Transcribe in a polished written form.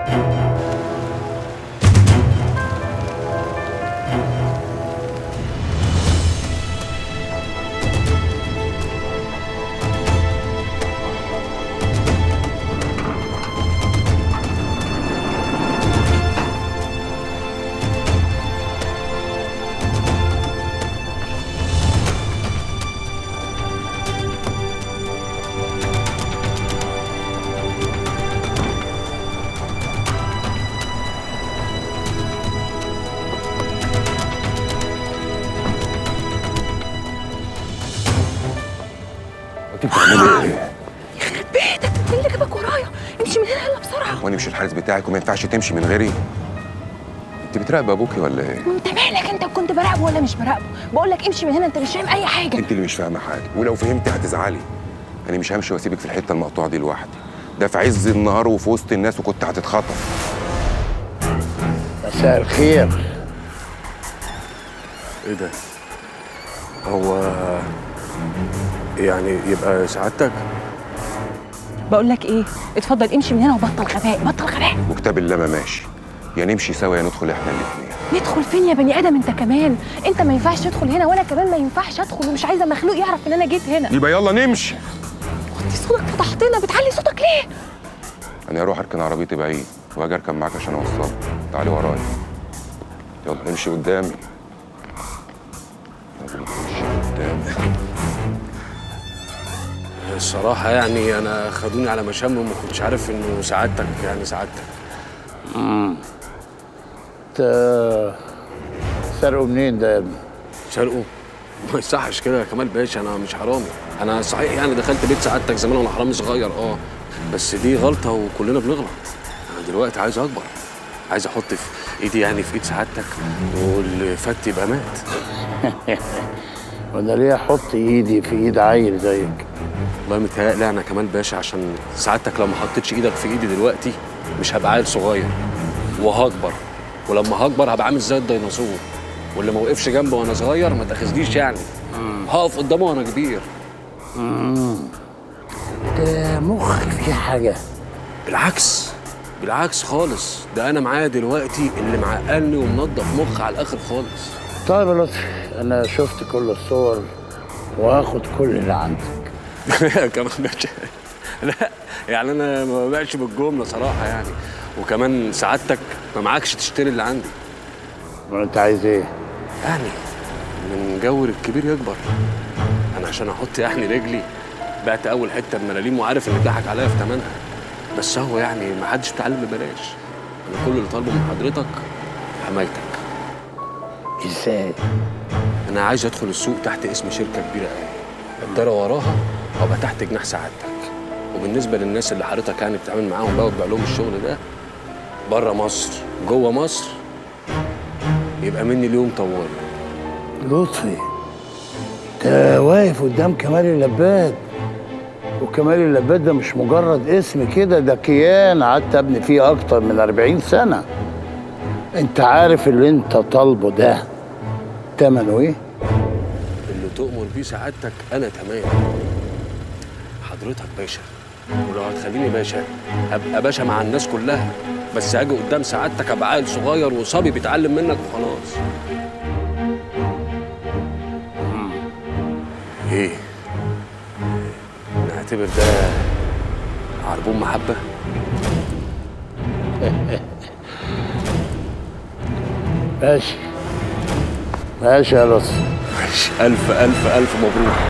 انت بتعملي ايه؟ يخرب بيتك، ايه اللي جابك ورايا؟ امشي من هنا يلا بسرعه. وانا مش الحارس بتاعك وما ينفعش تمشي من غيري؟ انت بتراقب ابوكي ولا ايه؟ وانت مالك؟ انت كنت براقبه ولا مش براقبه؟ بقول لك امشي من هنا، انت مش فاهم اي حاجه. انت اللي مش فاهمه حاجه، ولو فهمتي هتزعلي. انا مش همشي واسيبك في الحته المقطوعه دي لوحدي، ده في عز النهار وفي وسط الناس وكنت هتتخطف. مساء الخير. ايه ده؟ هو يعني يبقى سعادتك؟ بقول لك ايه، اتفضل امشي من هنا وبطل غباء، بطل غباء. وكتاب الله ما ماشي، يا نمشي سوا يا ندخل احنا الاثنين. ندخل فين يا بني ادم انت كمان؟ انت ما ينفعش تدخل هنا وانا كمان ما ينفعش ادخل، ومش عايزه مخلوق يعرف ان انا جيت هنا. يبقى يلا نمشي. وطي صوتك فتحتنا، بتعلي صوتك ليه؟ انا هروح اركن عربيتي بعيد واجي اركب معاك عشان اوصلك. تعالي ورايا. يلا امشي قدامي. يلا امشي قدامي. الصراحة يعني أنا خدوني على مشام وما كنتش عارف إنه سعادتك يعني سعادتك. انت سرقوا منين ده يا ابني؟ سرقوا؟ ما يصحش كده يا كمال باشا، أنا مش حرامي. أنا صحيح يعني دخلت بيت سعادتك زمان وأنا حرامي صغير بس دي غلطة وكلنا بنغلط. أنا دلوقتي عايز أكبر، عايز أحط في إيدي يعني في إيد سعادتك واللي فات يبقى مات. وانا ليه احط ايدي في ايد عيل زيك؟ والله متهيألي أنا كمال باشا عشان سعادتك لو ما حطيتش إيدك في إيدي دلوقتي مش هبقى عيل صغير وهكبر، ولما هكبر هبقى عامل زي الديناصور، واللي ما وقفش جنبه وانا صغير ما تاخذنيش يعني. هقف قدامه وانا كبير. ده مخك فيه حاجه. بالعكس بالعكس خالص، ده انا معايا دلوقتي اللي معقلني ومنضف مخ على الاخر خالص. طيب يا لطفي، انا شفت كل الصور وهاخد كل اللي عندك. كمان باشا لا يعني انا ما ببيعش بالجمله صراحه يعني، وكمان سعادتك ما معكش تشتري اللي عندي. ما انت عايز ايه؟ يعني من جور الكبير يكبر. انا عشان احط يعني رجلي بعت اول حته بملاليم وعارف ان اتضحك عليا في ثمنها، بس هو يعني ما حدش بيتعلم ببلاش. انا كل اللي طالبه من حضرتك حمايتك. ازاي؟ انا عايز ادخل السوق تحت اسم شركه كبيره قوي، اتدرى وراها وابقى تحت جناح سعادتك. وبالنسبه للناس اللي حضرتك يعني بتتعامل معاهم بقى وتبيع لهم الشغل ده بره مصر جوه مصر، يبقى مني اليوم طوال. لطفي ده واقف قدام كمال اللباد، وكمال اللباد ده مش مجرد اسم كده، ده كيان قعدت ابني فيه اكتر من 40 سنه. انت عارف اللي انت طالبه ده تمنه ايه؟ اللي تؤمر بيه سعادتك انا تمام. حضرتك باشا، ولو هتخليني باشا ابقى باشا مع الناس كلها، بس اجي قدام سعادتك ابقى عيل صغير وصبي بيتعلم منك وخلاص. ايه؟ نعتبر ده عربون محبة؟ ماشي ماشي يا لطفي. ماشي. ألف ألف ألف مبروك.